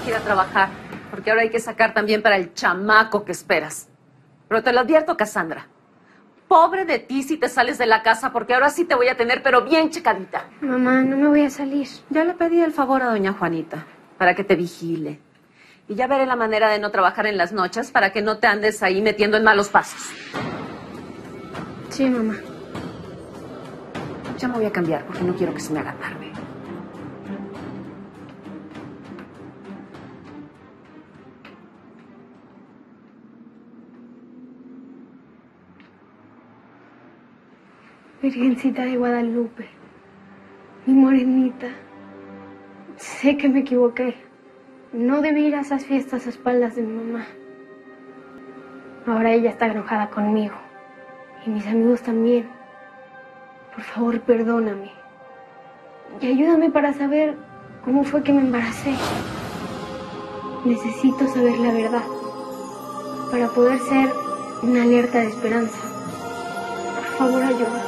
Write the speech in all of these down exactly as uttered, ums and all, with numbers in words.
que ir a trabajar, porque ahora hay que sacar también para el chamaco que esperas. Pero te lo advierto, Cassandra. Pobre de ti si te sales de la casa, porque ahora sí te voy a tener, pero bien checadita. Mamá, no me voy a salir. Ya le pedí el favor a doña Juanita, para que te vigile. Y ya veré la manera de no trabajar en las noches, para que no te andes ahí metiendo en malos pasos. Sí, mamá. Ya me voy a cambiar, porque no quiero que se me haga tarde. Virgencita de Guadalupe, mi morenita, sé que me equivoqué. No debí ir a esas fiestas a espaldas de mi mamá. Ahora ella está enojada conmigo. Y mis amigos también. Por favor, perdóname. Y ayúdame para saber cómo fue que me embaracé. Necesito saber la verdad. Para poder ser una alerta de esperanza. Por favor, ayúdame.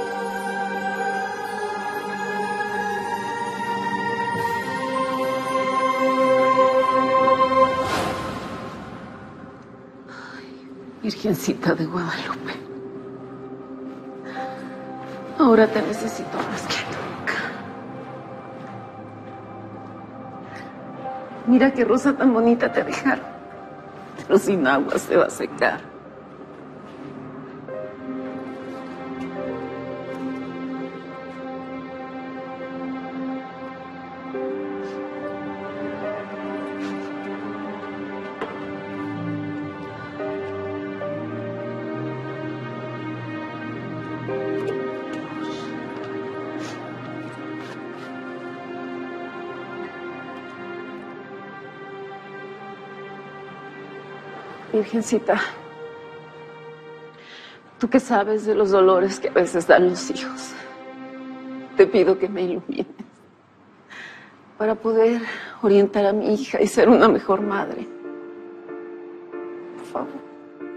Virgencita de Guadalupe, ahora te necesito más que nunca. Mira qué rosa tan bonita te dejaron, pero sin agua se va a secar. Virgencita, tú que sabes de los dolores que a veces dan los hijos, te pido que me ilumines para poder orientar a mi hija y ser una mejor madre. Por favor.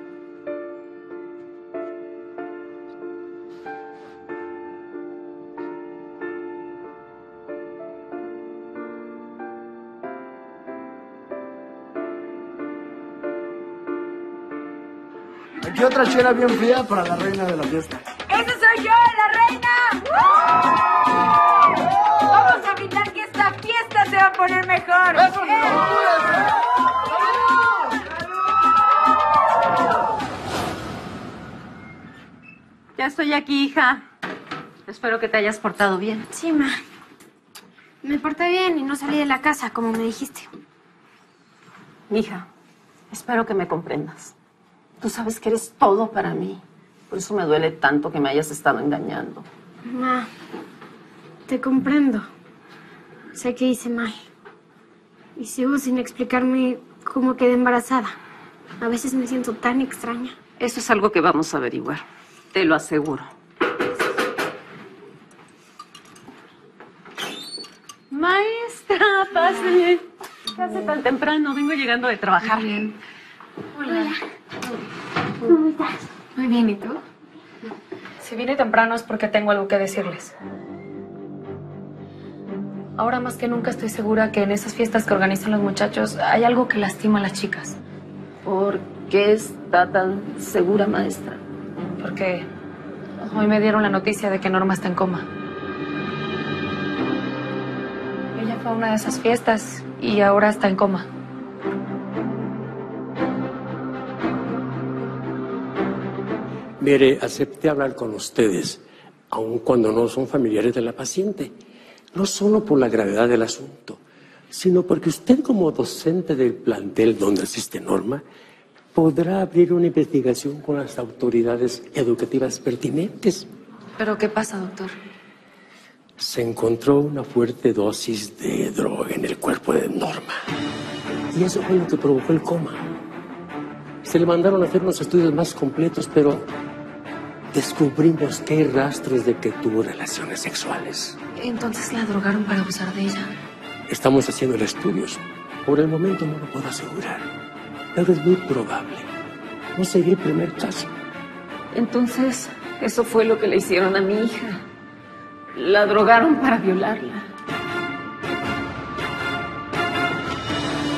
Aquí otra chela bien fría para la reina de la fiesta. ¡Esa soy yo, la reina! ¡Uh! Vamos a brindar que esta fiesta se va a poner mejor. ¡Eso, ¡Eh! Ya estoy aquí, hija. Espero que te hayas portado bien. Sí, ma. Me porté bien y no salí de la casa, como me dijiste. Hija, espero que me comprendas. Tú sabes que eres todo para mí. Por eso me duele tanto que me hayas estado engañando. Ma, te comprendo. Sé que hice mal. Y sigo sin explicarme cómo quedé embarazada. A veces me siento tan extraña. Eso es algo que vamos a averiguar. Te lo aseguro. Maestra, pase. ¿Qué hace tan temprano? Vengo llegando de trabajar. Bien. Hola. ¿Cómo estás? Muy bien, ¿y tú? Si vine temprano es porque tengo algo que decirles. Ahora más que nunca estoy segura que en esas fiestas que organizan los muchachos hay algo que lastima a las chicas. ¿Por qué está tan segura, maestra? Porque hoy me dieron la noticia de que Norma está en coma. Ella fue a una de esas fiestas y ahora está en coma. Mire, acepté hablar con ustedes, aun cuando no son familiares de la paciente. No solo por la gravedad del asunto, sino porque usted, como docente del plantel donde asiste Norma, podrá abrir una investigación con las autoridades educativas pertinentes. ¿Pero qué pasa, doctor? Se encontró una fuerte dosis de droga en el cuerpo de Norma. Y eso fue lo que provocó el coma. Se le mandaron a hacer unos estudios más completos, pero descubrimos que hay rastros de que tuvo relaciones sexuales. Entonces la drogaron para abusar de ella. Estamos haciendo los estudios. Por el momento no lo puedo asegurar, pero es muy probable. No sería el primer caso. Entonces, eso fue lo que le hicieron a mi hija. La drogaron para violarla.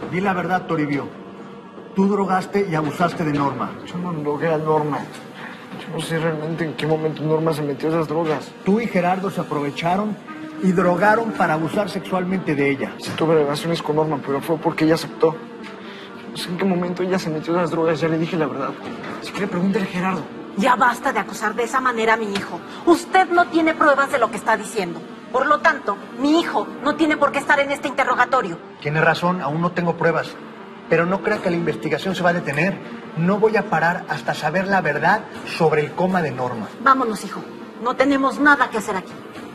Di la verdad, Toribio. Tú drogaste y abusaste de Norma. Yo no drogué a Norma. Yo no sé realmente en qué momento Norma se metió esas drogas. Tú y Gerardo se aprovecharon y drogaron para abusar sexualmente de ella. Sí tuve relaciones con Norma, pero fue porque ella aceptó. No sé en qué momento ella se metió esas drogas, ya le dije la verdad. Si quiere, pregúntale a Gerardo. Ya basta de acusar de esa manera a mi hijo. Usted no tiene pruebas de lo que está diciendo. Por lo tanto, mi hijo no tiene por qué estar en este interrogatorio. Tiene razón, aún no tengo pruebas. Pero no crea que la investigación se va a detener. No voy a parar hasta saber la verdad sobre el coma de Norma. Vámonos, hijo. No tenemos nada que hacer aquí.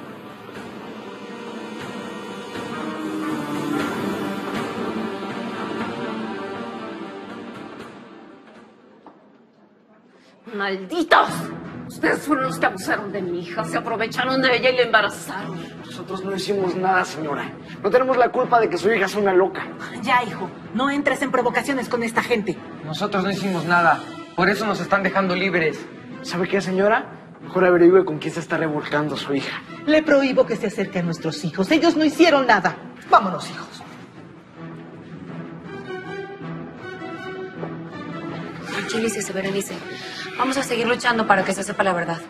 ¡Malditos! Ustedes fueron los que abusaron de mi hija, se aprovecharon de ella y la embarazaron. Nosotros no hicimos nada, señora. No tenemos la culpa de que su hija sea una loca. Ya, hijo. No entres en provocaciones con esta gente. Nosotros no hicimos nada. Por eso nos están dejando libres. ¿Sabe qué, señora? Mejor averigüe con quién se está revolcando su hija. Le prohíbo que se acerque a nuestros hijos. Ellos no hicieron nada. Vámonos, hijos. Tranquilícese, Berenice. Vamos a seguir luchando para que se sepa la verdad.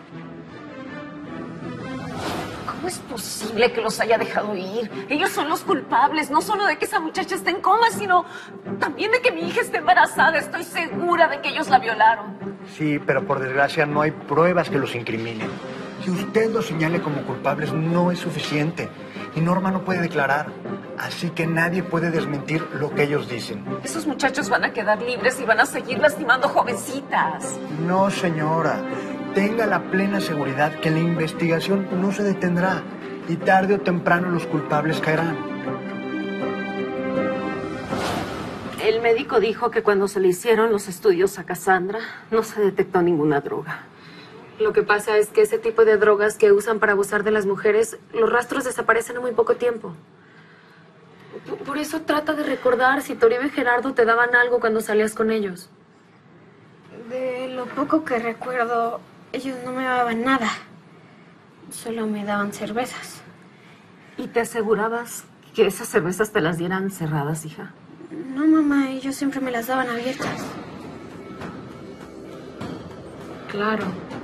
¿Cómo es posible que los haya dejado ir? Ellos son los culpables, no solo de que esa muchacha esté en coma, sino también de que mi hija esté embarazada. Estoy segura de que ellos la violaron. Sí, pero por desgracia no hay pruebas que los incriminen. Que usted los señale como culpables no es suficiente. Y Norma no puede declarar. Así que nadie puede desmentir lo que ellos dicen. Esos muchachos van a quedar libres y van a seguir lastimando jovencitas. No, señora. Tenga la plena seguridad que la investigación no se detendrá. Y tarde o temprano los culpables caerán. El médico dijo que cuando se le hicieron los estudios a Cassandra, no se detectó ninguna droga. Lo que pasa es que ese tipo de drogas que usan para abusar de las mujeres, los rastros desaparecen en muy poco tiempo. P- Por eso trata de recordar si Toribio y Gerardo te daban algo cuando salías con ellos. De lo poco que recuerdo, ellos no me daban nada. Solo me daban cervezas. ¿Y te asegurabas que esas cervezas te las dieran cerradas, hija? No, mamá, ellos siempre me las daban abiertas. Claro.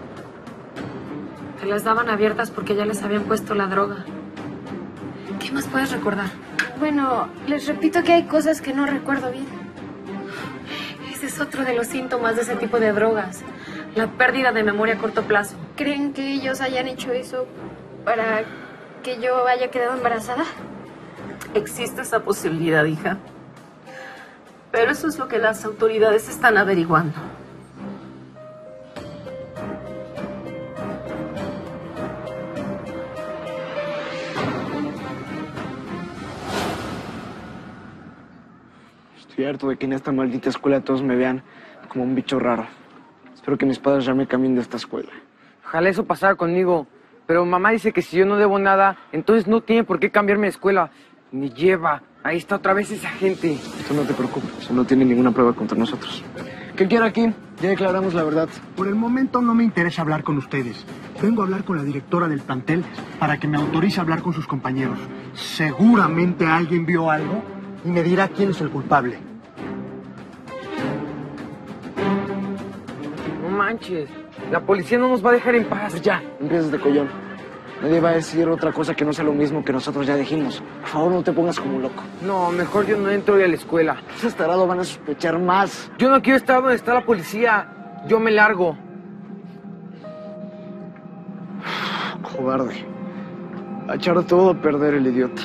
Te las daban abiertas porque ya les habían puesto la droga. ¿Qué más puedes recordar? Bueno, les repito que hay cosas que no recuerdo bien. Ese es otro de los síntomas de ese tipo de drogas. La pérdida de memoria a corto plazo. ¿Creen que ellos hayan hecho eso para que yo haya quedado embarazada? Existe esa posibilidad, hija. Pero eso es lo que las autoridades están averiguando. Estoy harto de que en esta maldita escuela todos me vean como un bicho raro. Espero que mis padres ya me cambien de esta escuela. Ojalá eso pasara conmigo. Pero mamá dice que si yo no debo nada, entonces no tiene por qué cambiarme de escuela. Ni lleva. Ahí está otra vez esa gente. Tú no te preocupes, no tiene ninguna prueba contra nosotros. ¿Qué quiere aquí? Ya declaramos la verdad. Por el momento no me interesa hablar con ustedes. Vengo a hablar con la directora del plantel para que me autorice a hablar con sus compañeros. Seguramente alguien vio algo y me dirá quién es el culpable. No manches. La policía no nos va a dejar en paz. Pues ya, empiezas de collón. Nadie va a decir otra cosa que no sea lo mismo que nosotros ya dijimos. Por favor, no te pongas como loco. No, mejor yo no entro hoy a la escuela. Ese tarado van a sospechar más. Yo no quiero estar donde está la policía. Yo me largo. Cobarde. A echar todo a perder el idiota.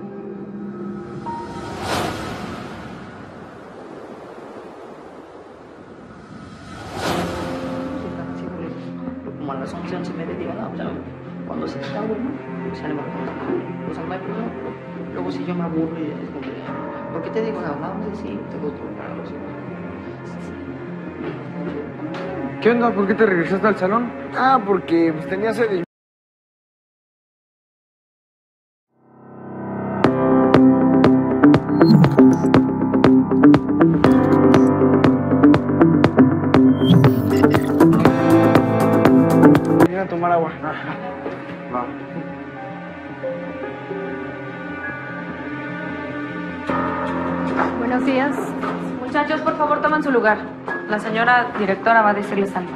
Como a las once, once y media llegan a hablar. Cuando se está bueno, salimos a contar. O sea, no hay problema. Luego si yo me aburro y es como que, ¿por qué te digo nada? Vamos a decir, te gusto. ¿Qué onda? ¿Por qué te regresaste al salón? Ah, porque pues, tenía sed. Venir a tomar agua. Va. Buenos días. Muchachos, por favor, toman su lugar. La señora directora va a decirles algo.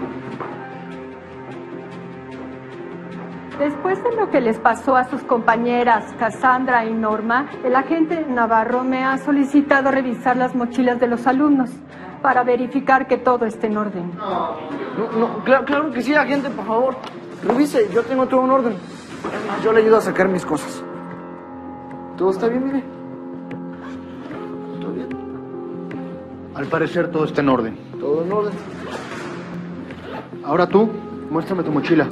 Después de lo que les pasó a sus compañeras Cassandra y Norma, el agente Navarro me ha solicitado revisar las mochilas de los alumnos para verificar que todo esté en orden. No, no, claro, claro que sí, agente, por favor. Revise, yo tengo todo en orden. Además, yo le ayudo a sacar mis cosas. ¿Todo está bien, mire? ¿Todo bien? Al parecer todo está en orden. Todo en orden. Ahora tú, muéstrame tu mochila.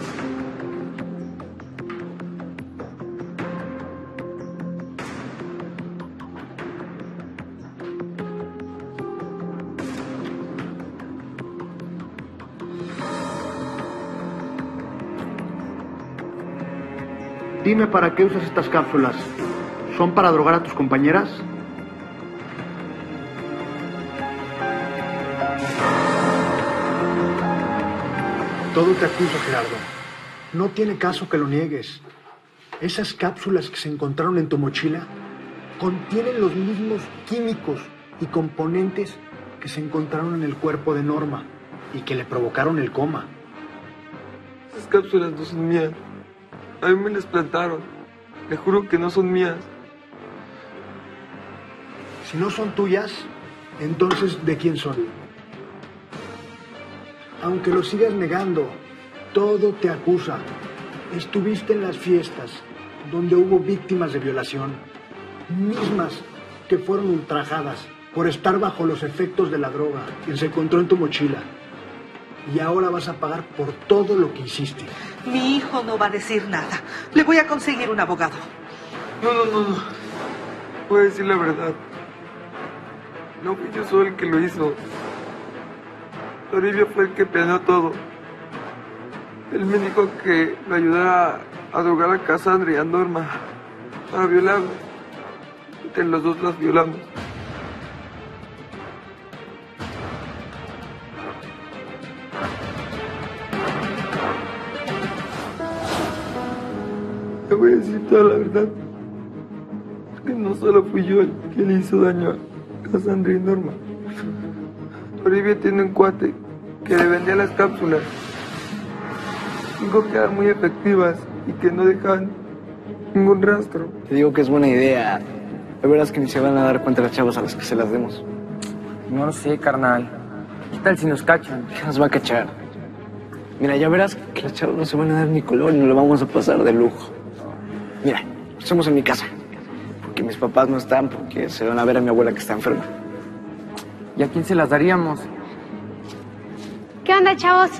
Dime para qué usas estas cápsulas. ¿Son para drogar a tus compañeras? Todo te acusa, Gerardo. No tiene caso que lo niegues. Esas cápsulas que se encontraron en tu mochila contienen los mismos químicos y componentes que se encontraron en el cuerpo de Norma y que le provocaron el coma. Esas cápsulas no son mías. A mí me las plantaron. Le juro que no son mías. Si no son tuyas, entonces ¿de quién son? Aunque lo sigas negando, todo te acusa. Estuviste en las fiestas donde hubo víctimas de violación, mismas que fueron ultrajadas por estar bajo los efectos de la droga que se encontró en tu mochila. Y ahora vas a pagar por todo lo que hiciste. Mi hijo no va a decir nada. Le voy a conseguir un abogado. No, no, no, no. Voy a decir la verdad. No fui yo solo el que lo hizo. Toribio fue el que planeó todo. Él me dijo que lo ayudara a drogar a Cassandra y a Norma para violarlas. Entre los dos las violamos. Te voy a decir toda la verdad. Porque no solo fui yo el que le hizo daño a Cassandra y Norma. Toribio tiene un cuate que le vendía las cápsulas. Dijo que eran muy efectivas y que no dejaban ningún rastro. Te digo que es buena idea. De veras que ni se van a dar cuenta las chavas a las que se las demos. No lo sé, carnal. ¿Qué tal si nos cachan? ¿Qué nos va a cachar? Mira, ya verás que las chavas no se van a dar ni color y nos lo vamos a pasar de lujo. Mira, estamos en mi casa. Porque mis papás no están, porque se van a ver a mi abuela que está enferma. ¿Y a quién se las daríamos? ¿Qué onda, chavos?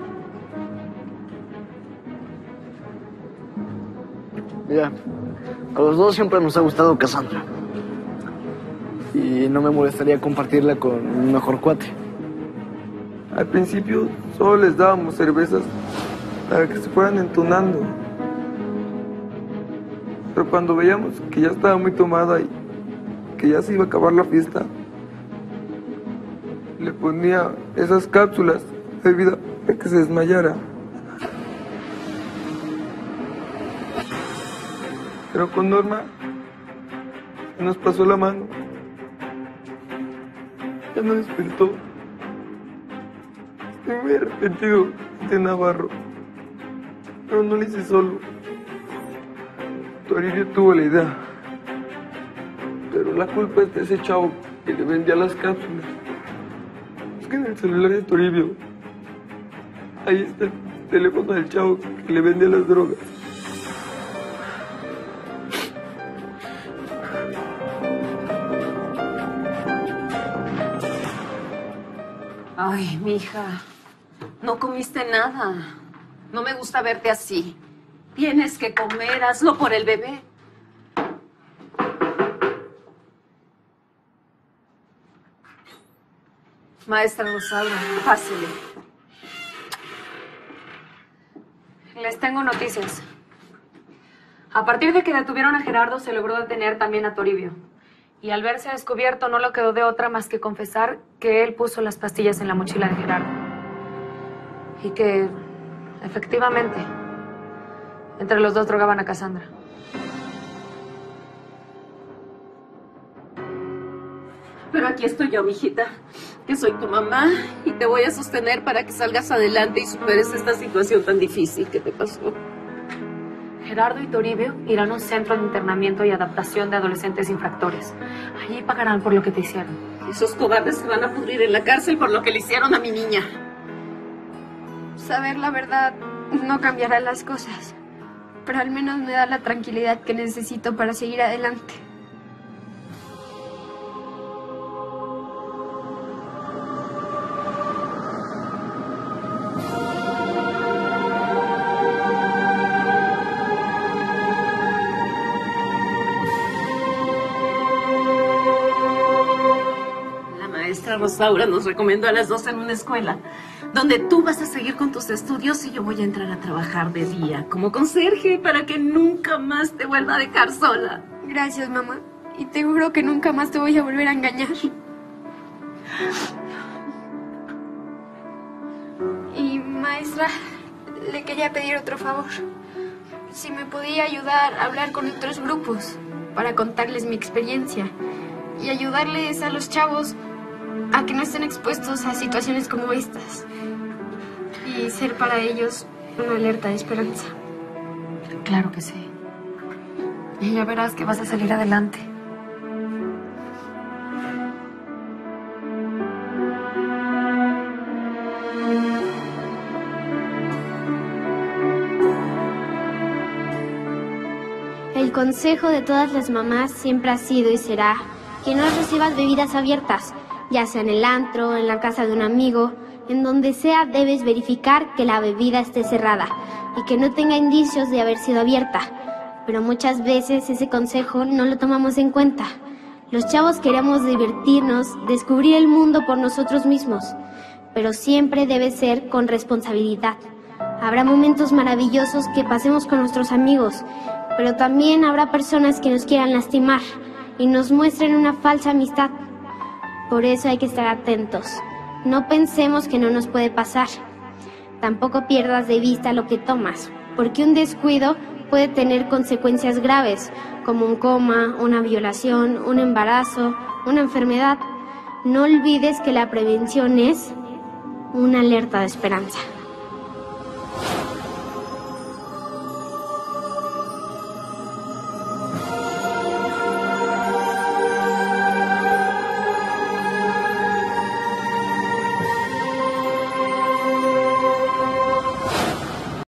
Mira, a los dos siempre nos ha gustado Cassandra. Y no me molestaría compartirla con mi mejor cuate. Al principio solo les dábamos cervezas para que se fueran entonando. Pero cuando veíamos que ya estaba muy tomada y que ya se iba a acabar la fiesta, le ponía esas cápsulas de bebida para que se desmayara. Pero con Norma se nos pasó la mano. Ya no despertó. Estoy muy arrepentido de Navarro. Pero no lo hice solo. Toribio tuvo la idea. Pero la culpa es de ese chavo que le vendía las cápsulas. Es que en el celular de Toribio, ahí está el teléfono del chavo que le vendía las drogas. Ay, mija, no comiste nada. No me gusta verte así. Tienes que comer, hazlo por el bebé. Maestra Rosaura, pásele. Les tengo noticias. A partir de que detuvieron a Gerardo, se logró detener también a Toribio. Y al verse descubierto, no le quedó de otra más que confesar que él puso las pastillas en la mochila de Gerardo. Y que, efectivamente, entre los dos drogaban a Cassandra. Pero aquí estoy yo, mijita, que soy tu mamá y te voy a sostener para que salgas adelante y superes esta situación tan difícil que te pasó. Gerardo y Toribio irán a un centro de internamiento y adaptación de adolescentes infractores. Allí pagarán por lo que te hicieron. Esos cobardes se van a pudrir en la cárcel por lo que le hicieron a mi niña. Saber la verdad no cambiará las cosas, pero al menos me da la tranquilidad que necesito para seguir adelante. La maestra Rosaura nos recomendó a las dos en una escuela donde tú vas a seguir con tus estudios y yo voy a entrar a trabajar de día como conserje para que nunca más te vuelva a dejar sola. Gracias, mamá. Y te juro que nunca más te voy a volver a engañar. Y, maestra, le quería pedir otro favor. Si me podía ayudar a hablar con otros grupos para contarles mi experiencia y ayudarles a los chavos a que no estén expuestos a situaciones como estas y ser para ellos una alerta de esperanza. Claro que sí. Y ya verás que vas a salir adelante. El consejo de todas las mamás siempre ha sido y será que no recibas bebidas abiertas, ya sea en el antro, en la casa de un amigo, en donde sea debes verificar que la bebida esté cerrada y que no tenga indicios de haber sido abierta. Pero muchas veces ese consejo no lo tomamos en cuenta. Los chavos queremos divertirnos, descubrir el mundo por nosotros mismos, pero siempre debe ser con responsabilidad. Habrá momentos maravillosos que pasemos con nuestros amigos, pero también habrá personas que nos quieran lastimar y nos muestren una falsa amistad. Por eso hay que estar atentos. No pensemos que no nos puede pasar. Tampoco pierdas de vista lo que tomas, porque un descuido puede tener consecuencias graves, como un coma, una violación, un embarazo, una enfermedad. No olvides que la prevención es una alerta de esperanza.